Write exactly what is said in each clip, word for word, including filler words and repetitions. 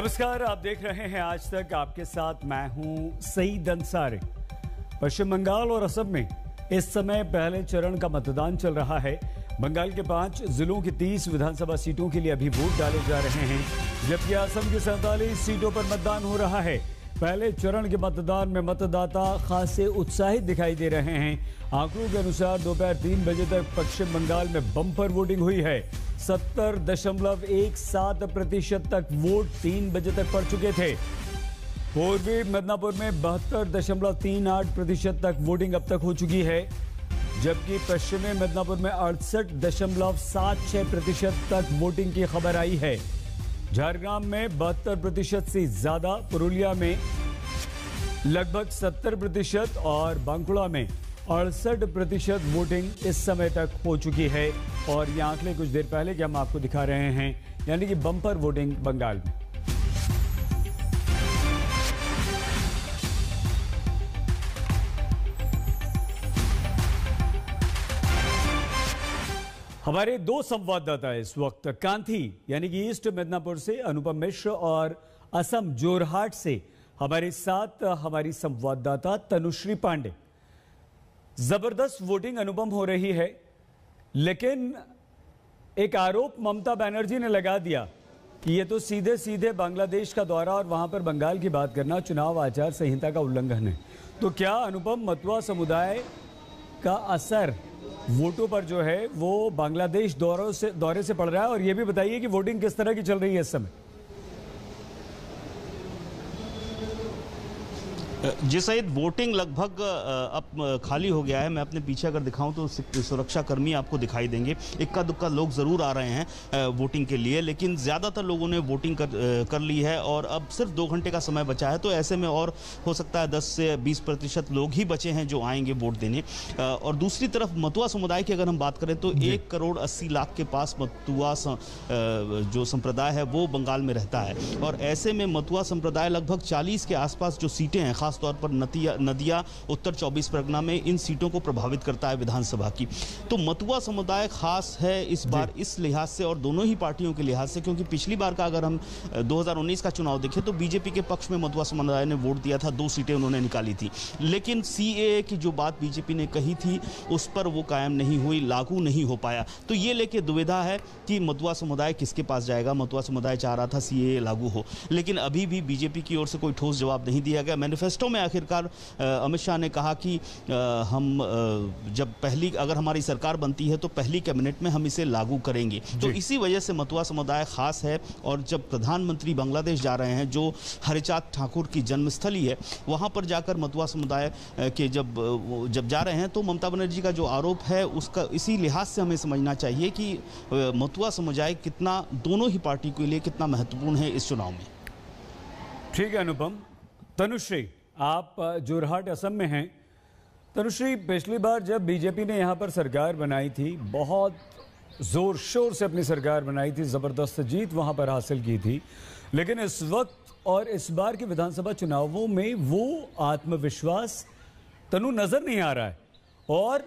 नमस्कार, आप देख रहे हैं आज तक। आपके साथ मैं हूं सईद अंसारी। पश्चिम बंगाल और असम में इस समय पहले चरण का मतदान चल रहा है। बंगाल के पांच जिलों की तीस विधानसभा सीटों के लिए अभी वोट डाले जा रहे हैं, जबकि असम की सैंतालीस सीटों पर मतदान हो रहा है। पहले चरण के मतदान में मतदाता खासे उत्साहित दिखाई दे रहे हैं। आंकड़ों के अनुसार दोपहर तीन बजे तक पश्चिम बंगाल में बम्पर वोटिंग हुई है। सत्तर दशमलव एक सात प्रतिशत तक वोट तीन बजे तक पड़ चुके थे। पूर्वी मिदनापुर में बहत्तर दशमलव तीन आठ प्रतिशत तक वोटिंग अब तक हो चुकी है, जबकि पश्चिमी मिदनापुर में अड़सठ दशमलव सात छह प्रतिशत तक वोटिंग की खबर आई है। झारग्राम में बहत्तर प्रतिशत से ज्यादा, पुरुलिया में लगभग सत्तर प्रतिशत और बांकुड़ा में अड़सठ प्रतिशत वोटिंग इस समय तक हो चुकी है। और ये आंकड़े कुछ देर पहले के हम आपको दिखा रहे हैं, यानी कि बम्पर वोटिंग बंगाल में। हमारे दो संवाददाता इस वक्त कांथी यानी कि ईस्ट मिदनापुर से अनुपम मिश्र और असम जोरहाट से हमारे साथ हमारी संवाददाता तनुश्री पांडे। जबरदस्त वोटिंग अनुपम हो रही है, लेकिन एक आरोप ममता बनर्जी ने लगा दिया कि ये तो सीधे सीधे बांग्लादेश का दौरा और वहां पर बंगाल की बात करना चुनाव आचार संहिता का उल्लंघन है। तो क्या अनुपम, मतुआ समुदाय का असर वोटों पर जो है वो बांग्लादेश दौरों से दौरे से पड़ रहा है? और ये भी बताइए कि वोटिंग किस तरह की चल रही है इस समय। जी सईद, वोटिंग लगभग अब खाली हो गया है। मैं अपने पीछे अगर दिखाऊं तो सुरक्षा कर्मी आपको दिखाई देंगे। इक्का दुक्का लोग ज़रूर आ रहे हैं वोटिंग के लिए, लेकिन ज़्यादातर लोगों ने वोटिंग कर कर ली है और अब सिर्फ दो घंटे का समय बचा है। तो ऐसे में और हो सकता है दस से बीस प्रतिशत लोग ही बचे हैं जो आएंगे वोट देने। और दूसरी तरफ मतुआ समुदाय की अगर हम बात करें तो एक करोड़ अस्सी लाख के पास मतुआ जो संप्रदाय है वो बंगाल में रहता है। और ऐसे में मतुआ संप्रदाय लगभग चालीस के आसपास जो सीटें हैं, खासतौर पर नदिया नदिया उत्तर चौबीस परगना में, इन सीटों को प्रभावित करता है विधानसभा की। तो मतुआ समुदाय खास है इस बार इस लिहाज से और दोनों ही पार्टियों के लिहाज से, क्योंकि पिछली बार का अगर हम दो हज़ार उन्नीस का चुनाव देखें तो बीजेपी के पक्ष में मतुआ समुदाय ने वोट दिया था, दो सीटें उन्होंने निकाली थी। लेकिन सीएए की जो बात बीजेपी ने कही थी उस पर वो कायम नहीं हुई, लागू नहीं हो पाया। तो ये लेके दुविधा है कि मतुआ समुदाय किसके पास जाएगा। मतुआ समुदाय चाह रहा था सीएए लागू हो, लेकिन अभी भी बीजेपी की ओर से कोई ठोस जवाब नहीं दिया गया। मैनिफेस्टो में आखिरकार अमित शाह ने कहा कि हम जब पहली अगर हमारी सरकार बनती है तो पहली कैबिनेट में हम इसे लागू करेंगे। तो इसी वजह से मतुआ समुदाय खास है। और जब प्रधानमंत्री बांग्लादेश जा रहे हैं, जो हरिचांद ठाकुर की जन्मस्थली है, वहां पर जाकर मतुआ समुदाय के जब जब जा रहे हैं तो ममता बनर्जी का जो आरोप है उसका इसी लिहाज से हमें समझना चाहिए कि मतुआ समुदाय कितना दोनों ही पार्टी के लिए कितना महत्वपूर्ण है इस चुनाव में। ठीक है अनुपम। तनुश्री, आप जोरहाट असम में हैं। तनुश्री, पिछली बार जब बीजेपी ने यहाँ पर सरकार बनाई थी, बहुत जोर शोर से अपनी सरकार बनाई थी, जबरदस्त जीत वहाँ पर हासिल की थी, लेकिन इस वक्त और इस बार के विधानसभा चुनावों में वो आत्मविश्वास तनु नजर नहीं आ रहा है। और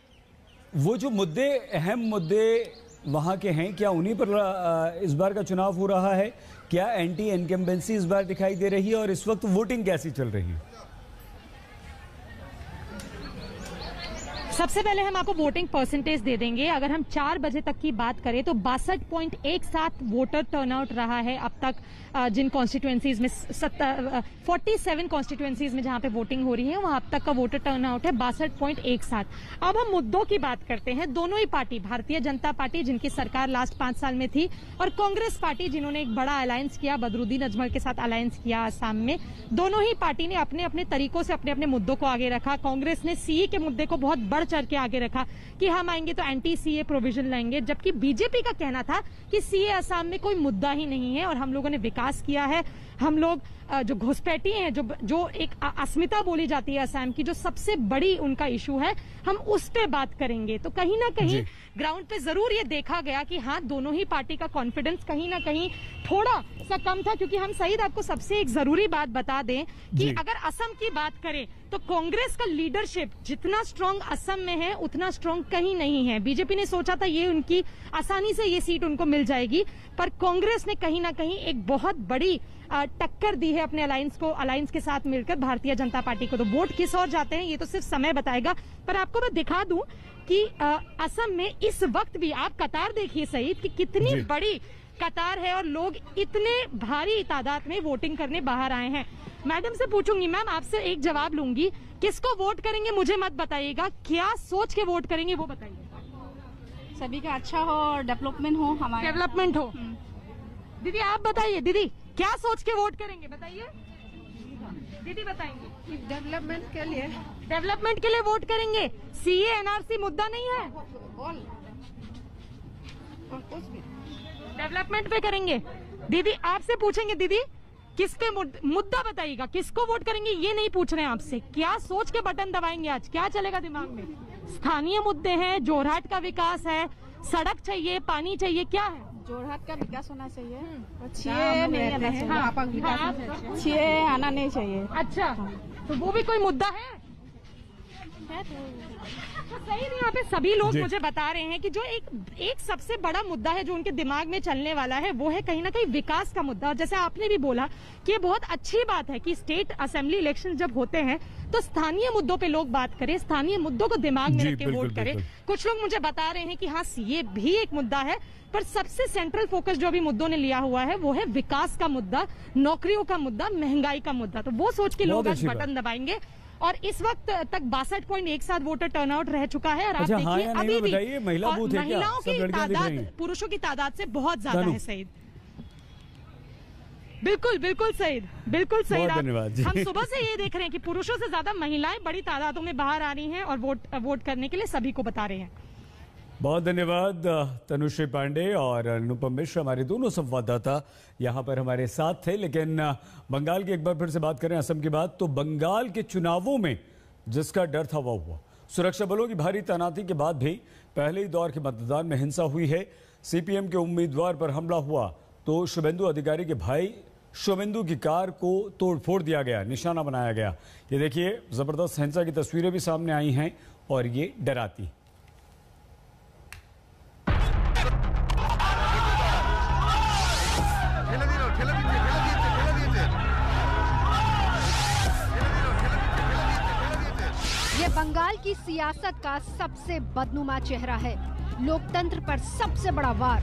वो जो मुद्दे, अहम मुद्दे वहाँ के हैं, क्या उन्हीं पर इस बार का चुनाव हो रहा है? क्या एंटी इनकम्बेंसी इस बार दिखाई दे रही है? और इस वक्त वोटिंग कैसी चल रही है? सबसे पहले हम आपको वोटिंग परसेंटेज दे देंगे। अगर हम चार बजे तक की बात करें तो बासठ पॉइंट एक सात वोटर टर्नआउट रहा है अब तक जिन कॉन्स्टिट्यूएंसीज में फोर्टी सेवन कॉन्स्टिट्यूएंसीज में जहां पे वोटिंग हो रही है वहां अब तक का वोटर टर्नआउट है बासठ पॉइंट एक सात। अब हम मुद्दों की बात करते हैं। दोनों ही पार्टी, भारतीय जनता पार्टी जिनकी सरकार लास्ट पांच साल में थी और कांग्रेस पार्टी जिन्होंने एक बड़ा अलायंस किया, बदरुद्दीन अजमल के साथ अलायंस किया असम में, दोनों ही पार्टी ने अपने अपने तरीकों से अपने अपने मुद्दों को आगे रखा। कांग्रेस ने सीए के मुद्दे को बहुत बढ़ चढ़ के आगे रखा कि हम आएंगे तो एंटी सीए प्रोविजन लाएंगे, जबकि बीजेपी का कहना था कि सीए असम में कोई मुद्दा ही नहीं है और हम लोगों ने विकास किया है। हम लोग जो घुसपैठी हैं, जो जो एक अस्मिता बोली जाती है असम की, जो सबसे बड़ी उनका इशू है, हम उस पे बात करेंगे। तो कहीं ना कहीं ग्राउंड पे जरूर ये देखा गया कि हाँ, दोनों ही पार्टी का कॉन्फिडेंस कहीं ना कहीं थोड़ा सा कम था। क्योंकि हम सईद आपको सबसे एक जरूरी बात बता दें कि अगर असम की बात करें तो कांग्रेस का लीडरशिप जितना स्ट्रांग असम में है उतना स्ट्रांग कहीं नहीं है। बीजेपी ने सोचा था ये उनकी आसानी से ये सीट उनको मिल जाएगी, पर कांग्रेस ने कहीं ना कहीं एक बहुत बड़ी टक्कर दी है अपने अलायंस को, अलायंस के साथ मिलकर भारतीय जनता पार्टी को। तो वोट किस ओर जाते हैं ये तो सिर्फ समय बताएगा। पर आपको मैं दिखा दूं कि असम में इस वक्त भी आप कतार देखिए सईद कि कितनी बड़ी कतार है और लोग इतने भारी तादाद में वोटिंग करने बाहर आए हैं। मैडम से पूछूंगी, मैम आपसे एक जवाब लूंगी, किसको वोट करेंगे मुझे मत बताइएगा, क्या सोच के वोट करेंगे वो बताइए। सभी का अच्छा हो और डेवलपमेंट हो, हमारा डेवलपमेंट हो। दीदी आप बताइए, दीदी क्या सोच के वोट करेंगे बताइए। दीदी बताएंगे। डेवलपमेंट के लिए डेवलपमेंट के लिए वोट करेंगे। सीए एनआरसी मुद्दा नहीं है, डेवलपमेंट पे करेंगे। दीदी आपसे पूछेंगे, दीदी किसके मुद्दा बताइएगा, किसको वोट करेंगे ये नहीं पूछ रहे हैं आपसे, क्या सोच के बटन दबाएंगे आज, क्या चलेगा दिमाग में। स्थानीय मुद्दे हैं, जोरहाट का विकास है, सड़क चाहिए, पानी चाहिए, क्या है। जोरहाट का विकास होना चाहिए, छह नहीं आना चाहिए। हाँ, छह आना नहीं चाहिए। अच्छा, तो वो भी कोई मुद्दा है। तो सही नहीं, यहाँ पे सभी लोग मुझे बता रहे हैं कि जो एक एक सबसे बड़ा मुद्दा है जो उनके दिमाग में चलने वाला है वो है कहीं ना कहीं विकास का मुद्दा। और जैसे आपने भी बोला कि ये बहुत अच्छी बात है कि स्टेट असेंबली इलेक्शन जब होते हैं तो स्थानीय मुद्दों पे लोग बात करें, स्थानीय मुद्दों को दिमाग में रख के वोट करें। कुछ लोग मुझे बता रहे हैं कि हाँ ये भी एक मुद्दा है, पर सबसे सेंट्रल फोकस जो अभी मुद्दों ने लिया हुआ है वो है विकास का मुद्दा, नौकरियों का मुद्दा, महंगाई का मुद्दा। तो वो सोच के लोग आज बटन दबाएंगे। और इस वक्त तक बासठ पॉइंट एक सात वोटर टर्नआउट रह चुका है। और आप अच्छा, देखिए हाँ अभी भी महिला बूथ है, महिलाओं की तादाद पुरुषों की तादाद से बहुत ज्यादा है। सईद बिल्कुल बिल्कुल सईद, बिल्कुल सही। हम सुबह से ये देख रहे हैं कि पुरुषों से ज्यादा महिलाएं बड़ी तादादों में बाहर आ रही हैं और वोट वोट करने के लिए सभी को बता रहे हैं। बहुत धन्यवाद तनुश्री पांडे और अनुपम मिश्र, हमारे दोनों संवाददाता यहाँ पर हमारे साथ थे। लेकिन बंगाल की एक बार फिर से बात करें, असम की बात, तो बंगाल के चुनावों में जिसका डर था वो हुआ। सुरक्षा बलों की भारी तैनाती के बाद भी पहले ही दौर के मतदान में हिंसा हुई है। सीपीएम के उम्मीदवार पर हमला हुआ तो शुभेंदु अधिकारी के भाई शुभेंदु की कार को तोड़फोड़ दिया गया, निशाना बनाया गया। ये देखिए जबरदस्त हिंसा की तस्वीरें भी सामने आई हैं और ये डराती। ये बंगाल की सियासत का सबसे बदनुमा चेहरा है, लोकतंत्र पर सबसे बड़ा वार।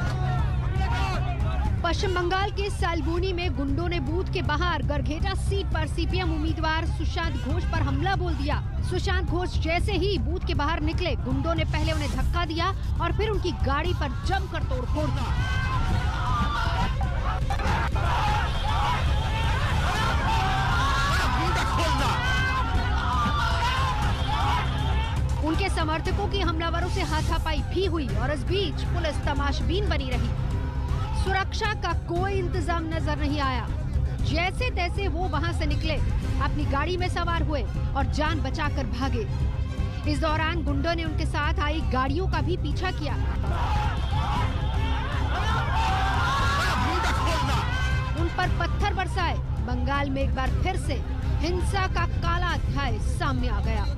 पश्चिम बंगाल के सालबोनी में गुंडों ने बूथ के बाहर गरघेटा सीट पर सीपीएम उम्मीदवार सुशांत घोष पर हमला बोल दिया। सुशांत घोष जैसे ही बूथ के बाहर निकले, गुंडों ने पहले उन्हें धक्का दिया और फिर उनकी गाड़ी पर जमकर तोड़फोड़ की। उनके समर्थकों की हमलावरों से हाथापाई भी हुई और इस बीच पुलिस तमाशबीन बनी रही। सुरक्षा का कोई इंतजाम नजर नहीं आया। जैसे तैसे वो वहां से निकले, अपनी गाड़ी में सवार हुए और जान बचाकर भागे। इस दौरान गुंडों ने उनके साथ आई गाड़ियों का भी पीछा किया। उन पर पत्थर बरसाए। बंगाल में एक बार फिर से हिंसा का काला अध्याय सामने आ गया।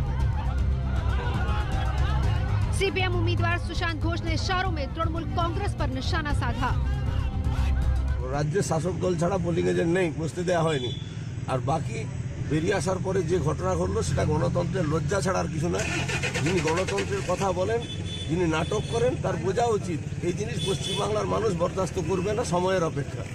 सीपीएम उम्मीदवार सुशांत घोष ने इशारों में तृणमूल कांग्रेस पर निशाना साधा। राज्य शासक दल छाड़ा पोलिंग एजेंट नहीं बसते देया হয়নি আর বাকি বেরিয়ে আসার পরে যে ঘটনা ঘটলো সেটা গণতন্ত্রের লজ্জা ছাড়া আর কিছু নয়। যিনি গণতন্ত্রের কথা বলেন, যিনি নাটক করেন, তার বোঝা উচিত এই জিনিস পশ্চিমবাংলার মানুষ বরদাস্ত করবে না সময়ের অপেক্ষা।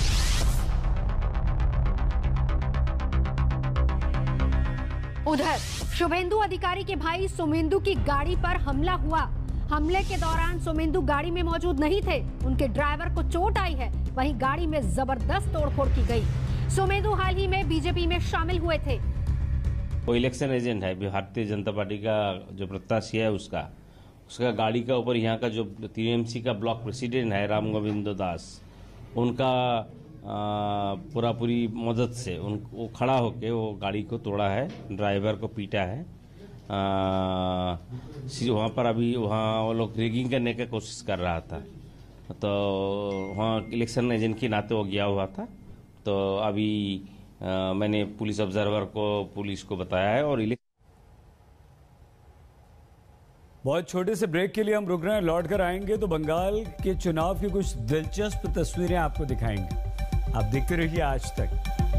उधर शुभेंदु अधिकारी के भाई सुमेंदु की गाड़ी पर हमला हुआ। हमले के दौरान सुमेंदु गाड़ी में मौजूद नहीं थे, उनके ड्राइवर को चोट आई है, वहीं गाड़ी में जबरदस्त तोड़फोड़ की गई। सुमेंदु हाल ही में बीजेपी में शामिल हुए थे। वो इलेक्शन एजेंट है, भारतीय जनता पार्टी का जो प्रत्याशी है उसका उसका गाड़ी का ऊपर यहाँ का जो टीएमसी का ब्लॉक प्रेसिडेंट है राम गोविंद दास, उनका पूरा पूरी मदद से उन वो खड़ा होके वो गाड़ी को तोड़ा है, ड्राइवर को पीटा है। वहाँ पर अभी वहाँ वो लोग रेगिंग करने की कोशिश कर रहा था, तो वहाँ इलेक्शन एजेंट के नाते वो गया हुआ था। तो अभी आ, मैंने पुलिस ऑब्जर्वर को पुलिस को बताया है। और बहुत छोटे से ब्रेक के लिए हम रुक रहे हैं, लौट कर आएंगे तो बंगाल के चुनाव की कुछ दिलचस्प तस्वीरें आपको दिखाएंगे। आप देखते रहिए आज तक।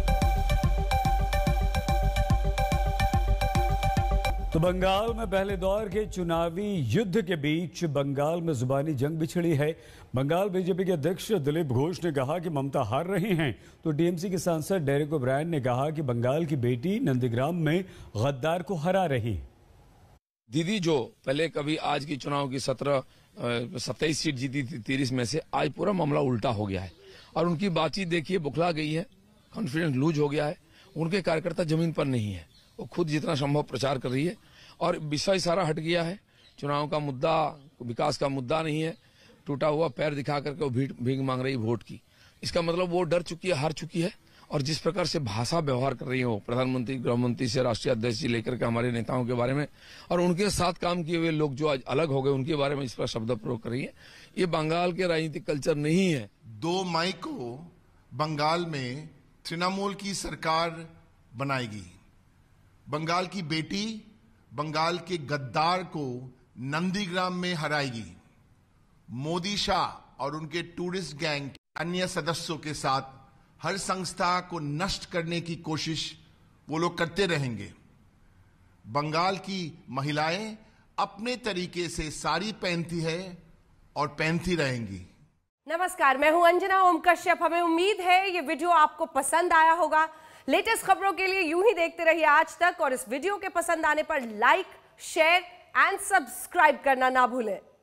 तो बंगाल में पहले दौर के चुनावी युद्ध के बीच बंगाल में जुबानी जंग भी छिड़ी है। बंगाल बीजेपी के अध्यक्ष दिलीप घोष ने कहा कि ममता हार रही हैं, तो टीएमसी के सांसद डेरेक ओब्रायन ने कहा कि बंगाल की बेटी नंदीग्राम में गद्दार को हरा रही। दीदी जो पहले कभी आज की चुनाव की सत्रह सत्ताईस सीट जीती थी तीस में से, आज पूरा मामला उल्टा हो गया है और उनकी बातचीत देखिए बुखला गई है, कॉन्फिडेंस लूज हो गया है। उनके कार्यकर्ता जमीन पर नहीं है, वो खुद जितना संभव प्रचार कर रही है और विषय सारा हट गया है। चुनाव का मुद्दा विकास का मुद्दा नहीं है, टूटा हुआ पैर दिखा करके वो भीख मांग रही वोट की। इसका मतलब वो डर चुकी है, हार चुकी है। और जिस प्रकार से भाषा व्यवहार कर रही हो प्रधानमंत्री, गृह मंत्री से राष्ट्रीय अध्यक्ष जी लेकर के हमारे नेताओं के बारे में, और उनके साथ काम किए हुए लोग जो आज अलग हो गए उनके बारे में इस पर शब्द प्रयोग कर रही है, ये बंगाल के राजनीतिक कल्चर नहीं है। दो मई को बंगाल में तृणमूल की सरकार बनाएगी। बंगाल की बेटी बंगाल के गद्दार को नंदीग्राम में हराएगी। मोदी शाह और उनके टूरिस्ट गैंग के अन्य सदस्यों के साथ हर संस्था को नष्ट करने की कोशिश वो लोग करते रहेंगे। बंगाल की महिलाएं अपने तरीके से साड़ी पहनती है और पहनती रहेंगी। नमस्कार, मैं हूं अंजना ओम कश्यप। हमें उम्मीद है ये वीडियो आपको पसंद आया होगा। लेटेस्ट खबरों के लिए यूं ही देखते रहिए आज तक और इस वीडियो के पसंद आने पर लाइक, शेयर एंड सब्सक्राइब करना ना भूलें।